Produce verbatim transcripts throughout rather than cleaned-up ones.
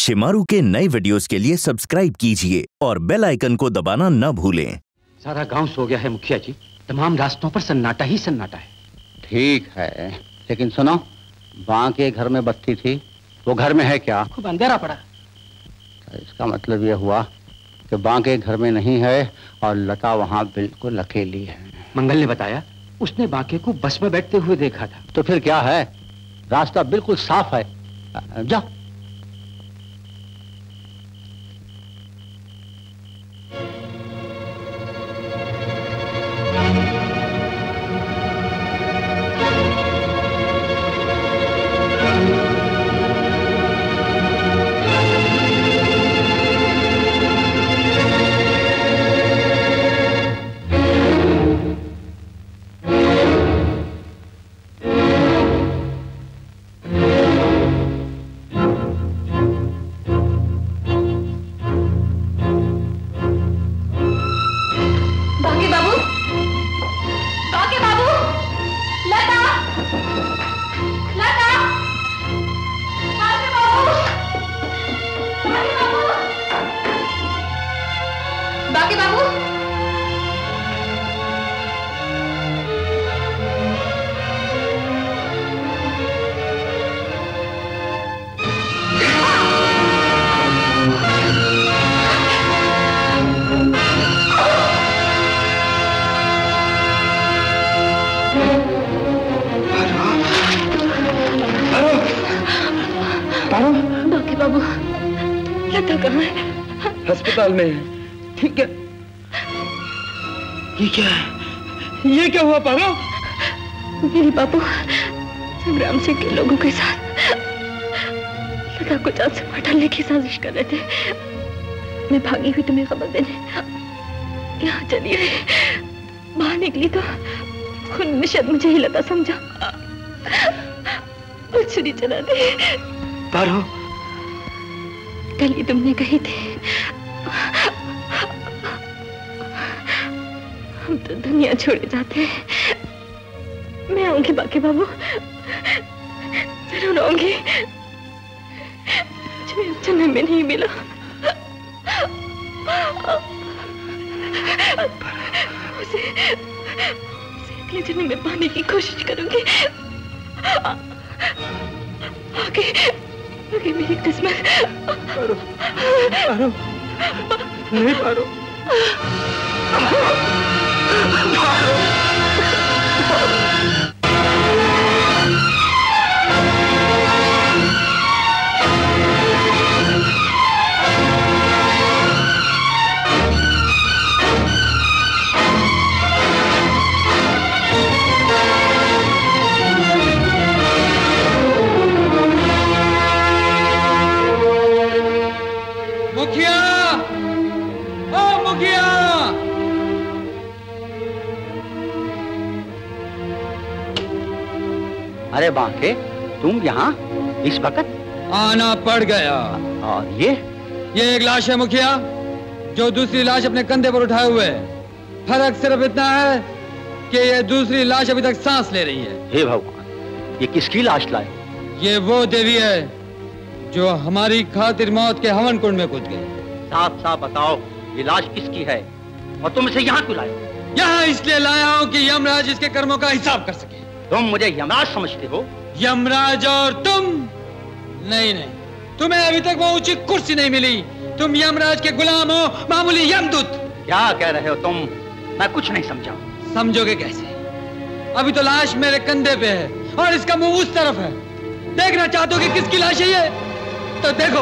शिमारू के नए वीडियोस के लिए सब्सक्राइब कीजिए और बेल आइकन को दबाना न भूलें। सारा गांव सो गया है मुखिया जी, तमाम रास्तों पर सन्नाटा ही सन्नाटा है। ठीक है, लेकिन सुनो, बांके घर में बत्ती थी, वो घर में है क्या? खूब अंधेरा पड़ा। इसका मतलब ये हुआ कि बांके घर में नहीं है और लता वहाँ बिल्कुल अकेली है। मंगल ने बताया उसने बांके को बस में बैठते हुए देखा था। तो फिर क्या है, रास्ता बिल्कुल साफ है। जा। अस्पताल में है। ठीक है। ये क्या है? ये क्या हुआ पारो? मेरे बाबू संग्राम सिंह के लोगों के साथ लता को जान से मार डालने की साजिश कर रहे थे। मैं भागी हुई तुम्हें खबर देने यहाँ चली आई। बाहर निकली तो खून में शायद मुझे ही लता समझा और छुरी चला दी। पारो, कल ही तुमने कही थी हम तो दुनिया छोड़े जाते हैं। मैं आऊंगी बाकी बाबू, जरूर आऊंगी। जो इस जन्म में नहीं मिला उसे, उसे अगले जन्म में पाने की कोशिश करूंगी। आगे आगे मेरी किस्मत। पारो, पारो, नहीं पारो, पारो, मुखिया, ओ मुखिया! अरे बांके, तुम यहाँ इस वक्त? आना पड़ गया। और ये ये एक लाश है मुखिया, जो दूसरी लाश अपने कंधे पर उठाए हुए है। फर्क सिर्फ इतना है कि ये दूसरी लाश अभी तक सांस ले रही है। हे भगवान, ये किसकी लाश लाए? ये वो देवी है जो हमारी खातिर मौत के हवन कुंड में कूद गई। साफ साफ बताओ, ये लाश किसकी है और तुम इसे यहाँ क्यों लाए? यहाँ इसलिए लाया हूँ कि यमराज इसके कर्मों का हिसाब कर सके। तुम मुझे यमराज समझते हो? यमराज और तुम? नहीं नहीं, तुम्हें अभी तक वो ऊंची कुर्सी नहीं मिली। तुम यमराज के गुलाम हो, मामूली यमदूत। क्या कह रहे हो तुम? मैं कुछ नहीं समझा। समझोगे कैसे? अभी तो लाश मेरे कंधे पे है और इसका मुंह उस तरफ है। देखना चाहते हो कि किसकी लाश है ये? तो देखो।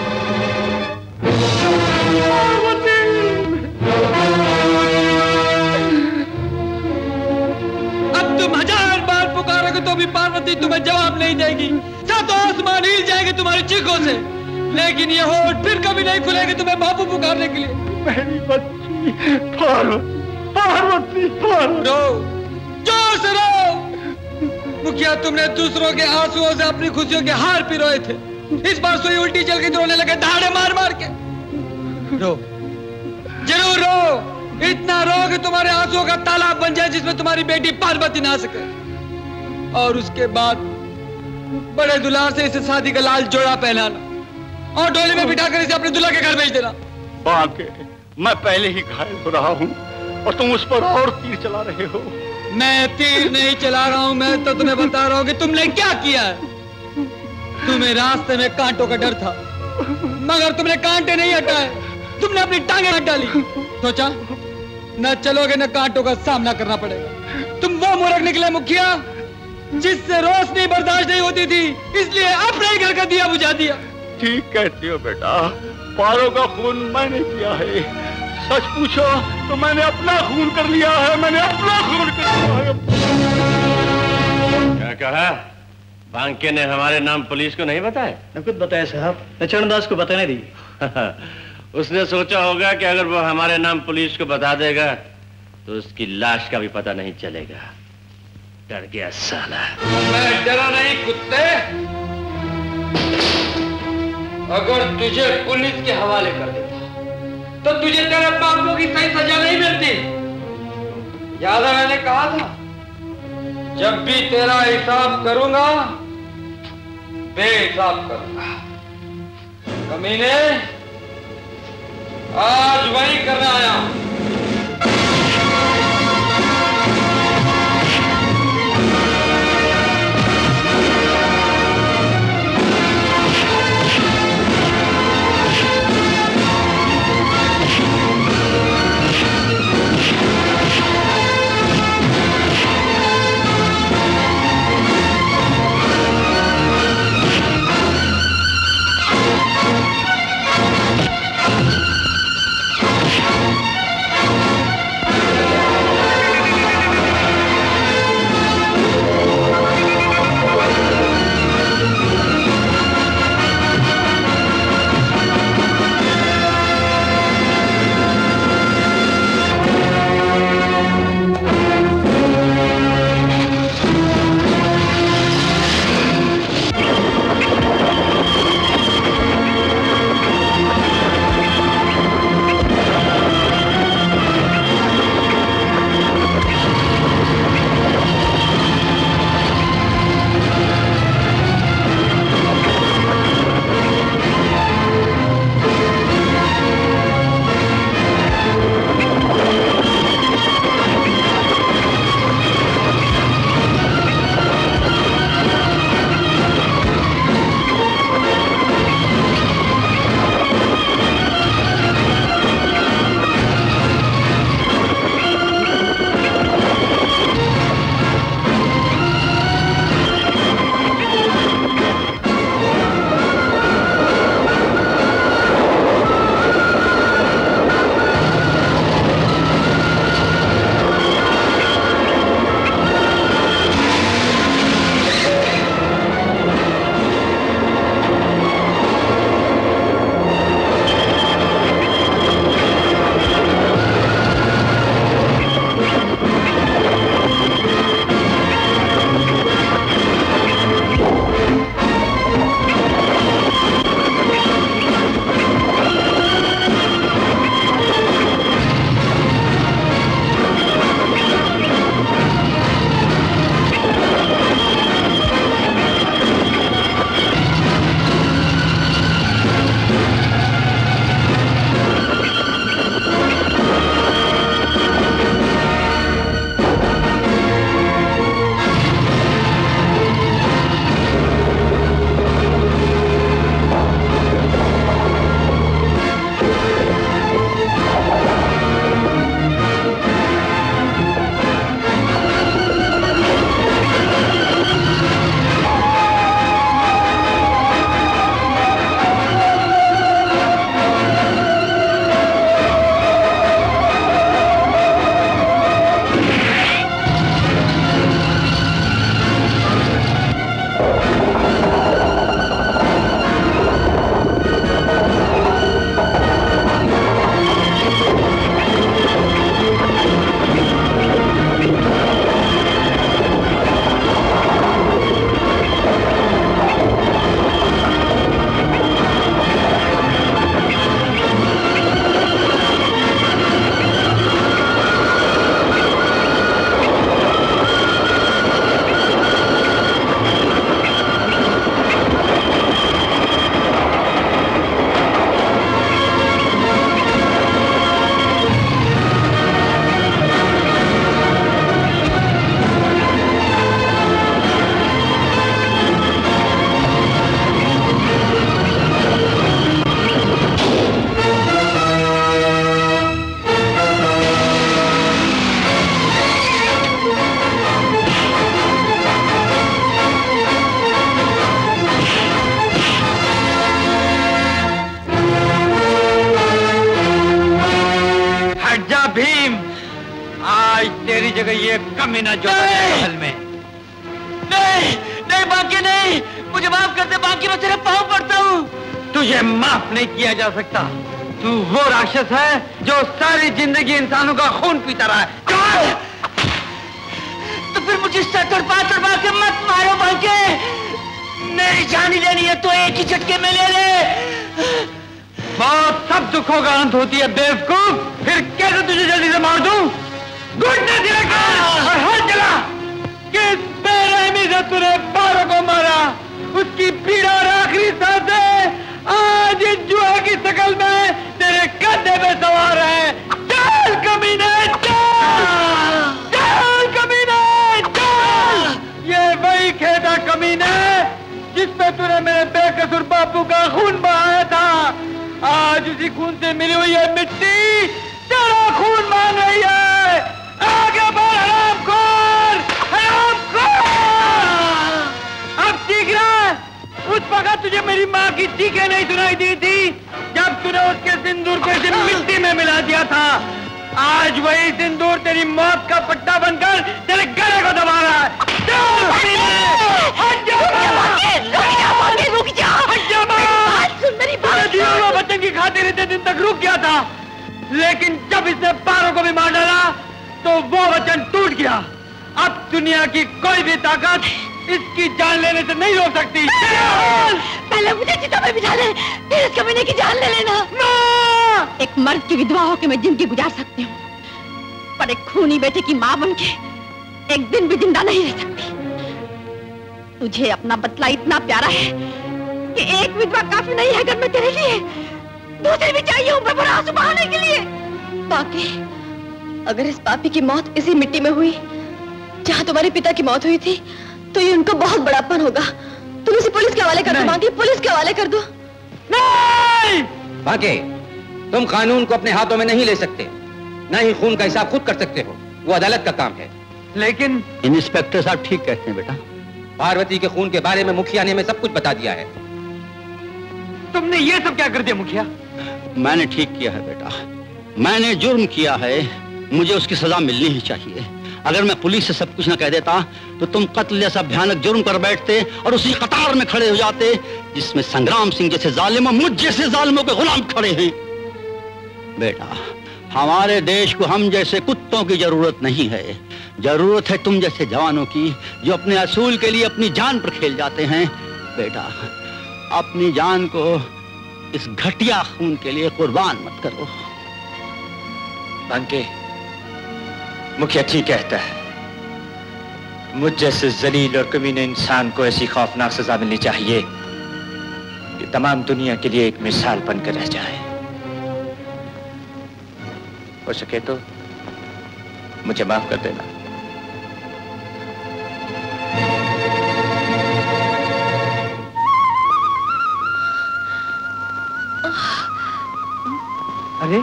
अब तुम हजार बार पुकारोगे तो भी पार्वती तुम्हें जवाब नहीं देगी। सातों आसमान हिल जाएंगे तुम्हारी चीखों से, लेकिन ये होठ फिर कभी नहीं खुलेंगे तुम्हें बापू पुकारने के लिए। मेरी बच्ची पार्वती, पार्वती, पार्वती। रो, जोर से रो। मुखिया, तुमने दूसरों के आंसुओं से अपनी खुशियों के हार पिरोए थे। इस बार सुई उल्टी चल के रोने लगे दहाड़े मार मार के। रो, जरूर रो, इतना रो कि तुम्हारे आंसुओं का तालाब बन जाए जिसमें तुम्हारी बेटी पार्वती ना सके। और उसके बाद बड़े दुलार से इसे शादी का लाल जोड़ा पहनाना। और डोली में बिठाकर इसे अपने दूल्हा के घर भेज देना। बांके, मैं पहले ही घायल हो रहा हूँ और तुम उस पर और तीर चला रहे हो। मैं तीर नहीं चला रहा हूँ, मैं तो तुम्हें बता रहा हूँ कि तुमने क्या किया है। तुम्हें रास्ते में कांटों का डर था, मगर तुमने कांटे नहीं हटाए, तुमने अपनी टांगे हटा डाली। सोचा न चलोगे न कांटों का सामना करना पड़ेगा। तुम वो मूर्ख निकले मुखिया जिससे रोशनी बर्दाश्त नहीं होती थी, इसलिए अपने ही घर का दिया बुझा दिया। ठीक कहती हो बेटा, पारो का खून मैंने किया है। सच पूछो तो मैंने अपना खून कर लिया है, मैंने अपना खून कर लिया है। क्या कहा? बांके ने हमारे नाम पुलिस को नहीं बताया? न खुद बताया साहब, न चरणदास को बताने दी। उसने सोचा होगा कि अगर वो हमारे नाम पुलिस को बता देगा तो उसकी लाश का भी पता नहीं चलेगा। डर गया साला। मैं डरा नहीं कुत्ते, अगर तुझे पुलिस के हवाले कर देता तो तुझे तेरे पापों की सही सजा नहीं मिलती। याद है मैंने कहा था, जब भी तेरा हिसाब करूंगा बेहिसाब करूंगा। कमीने, आज वही करने आया हूं। जगह ये कमीना जो महल में। नहीं नहीं बाकी नहीं, मुझे माफ कर दे बाकी, मैं तेरे पाँव पड़ता हूँ। तुझे माफ नहीं किया जा सकता। तू वो राक्षस है जो सारी जिंदगी इंसानों का खून पीता रहा है। तो फिर मुझे तड़पा तड़पा के मत मारो बाकी, मेरी जान ही लेनी है तो एक ही झटके में ले ले। बहुत सब दुखों का अंत होती है बेवकूफ, फिर कैसे तुझे जल्दी से मार दूं? घुटने से लेकर और हाथ चला। किस बेरहमी से तूने बारों को मारा, उसकी पीड़ा और आखिरी सांसें आज इस जुआ की शकल में तेरे कंधे पे सवार है। चल कमीने चल, चल कमीने चल। ये वही खेदा कमीने जिसपे तूने मेरे बेकसूर बापू का खून बहाया था। आज उसी खून से मिली हुई है मिट्टी तेरा खून मांग रही है। आगे बढ़ हरामखोर, हरामखोर। अब ठीक रहा, उस वक्त तुझे मेरी माँ की चीखें नहीं सुनाई दी थी जब तूने उसके सिंदूर को इसे मिट्टी में मिला दिया था। आज वही सिंदूर तेरी मौत का पट्टा बनकर तेरे गले को दबा रहा है। चल हट जा, रुक जा, हट जा। मेरी बात सुन, बच्चन की खातिर इतने दिन तक रुक गया था, लेकिन जब इसने पारों को भी मार डाला तो वो वचन टूट गया। अब दुनिया की कोई भी ताकत इसकी जान लेने से नहीं रोक सकती। पहले मुझे चिता में बिठा ले, फिर इस कमीने की जान ले लेना। एक मर्द की विधवा होकर मैं जिंदगी गुजार सकती हूँ, पर एक खूनी बेटे की माँ बनके एक दिन भी जिंदा नहीं रह सकती। तुझे अपना बदला इतना प्यारा है कि एक विधवा काफी नहीं है घर में तेरे लिए, दूसरी भी चाहिए ऊपर पर आंसू बहाने के लिए। बाकी अगर इस पापी की मौत इसी मिट्टी में हुई जहाँ तुम्हारे पिता की मौत हुई थी तो ये उनको बहुत बड़ापन होगा। तुम इसे पुलिस के हवाले कर दो बाकी, पुलिस के हवाले कर दो। नहीं बाकी, तुम कानून को अपने हाथों में नहीं ले सकते, न ही खून का हिसाब खुद कर सकते हो, वो अदालत का काम है। लेकिन इंस्पेक्टर साहब ठीक कहते हैं बेटा। पार्वती के खून के बारे में मुखिया ने हमें सब कुछ बता दिया है। तुमने ये सब क्या कर दिया मुखिया? मैंने ठीक किया है बेटा, मैंने जुर्म किया है, मुझे उसकी सजा मिलनी ही चाहिए। अगर मैं पुलिस से सब कुछ न कह देता तो तुम कत्ल जैसा भयानक जुर्म कर बैठते और उसी कतार में खड़े हो जाते जिसमें संग्राम सिंह जैसे जालिम और मुझ जैसे जालिमों के गुलाम खड़े हैं। बेटा, हमारे देश को हम जैसे कुत्तों की जरूरत नहीं है, जरूरत है तुम जैसे जवानों की जो अपने असूल के लिए अपनी जान पर खेल जाते हैं। बेटा, अपनी जान को इस घटिया खून के लिए कुर्बान मत करो। बंके, मुखिया ठीक कहता है, मुझ जैसे जलील और कमीने इंसान को ऐसी खौफनाक सजा मिलनी चाहिए कि तमाम दुनिया के लिए एक मिसाल बनकर रह जाए। हो सके तो मुझे माफ कर देना। अरे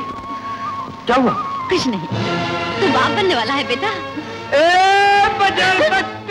क्या हुआ? कुछ नहीं, तू बाप बनने वाला है बेटा। ए, बजर बच...